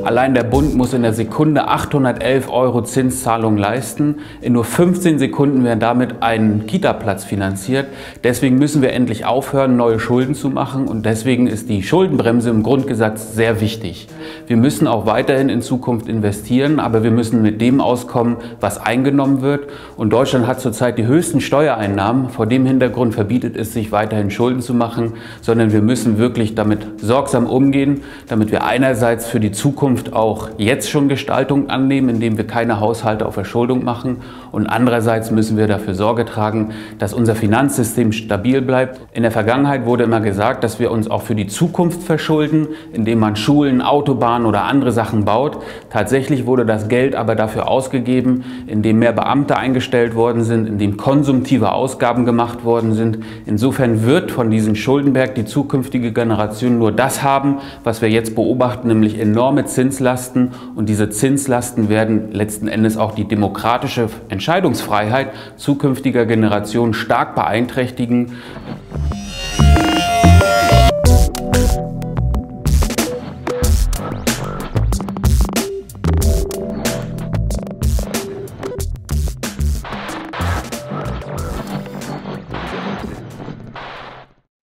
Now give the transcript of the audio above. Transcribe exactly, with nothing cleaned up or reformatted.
Allein der Bund muss in der Sekunde achthundertelf Euro Zinszahlung leisten. In nur fünfzehn Sekunden werden damit ein Kita-Platz finanziert. Deswegen müssen wir endlich aufhören, neue Schulden zu machen. Und deswegen ist die Schuldenbremse im Grundgesetz sehr wichtig. Wir müssen auch weiterhin in Zukunft investieren, aber wir müssen mit dem auskommen, was eingenommen wird. Und Deutschland hat zurzeit die höchsten Steuereinnahmen. Vor dem Hintergrund verbietet es sich, weiterhin Schulden zu machen, sondern wir müssen wirklich damit sorgsam umgehen, damit wir einerseits für die Zukunft auch jetzt schon Gestaltung annehmen, indem wir keine Haushalte auf Verschuldung machen, und andererseits müssen wir dafür Sorge tragen, dass unser Finanzsystem stabil bleibt. In der Vergangenheit wurde immer gesagt, dass wir uns auch für die Zukunft verschulden, indem man Schulen, Autobahnen oder andere Sachen baut. Tatsächlich wurde das Geld aber dafür ausgegeben, indem mehr Beamte eingestellt worden sind, indem konsumtive Ausgaben gemacht worden sind. Insofern wird von diesem Schuldenberg die zukünftige Generation nur das haben, was wir jetzt beobachten, nämlich enorme Zinslasten. Und diese Zinslasten werden letzten Endes auch die demokratische Entscheidungsfreiheit zukünftiger Generationen stark beeinträchtigen.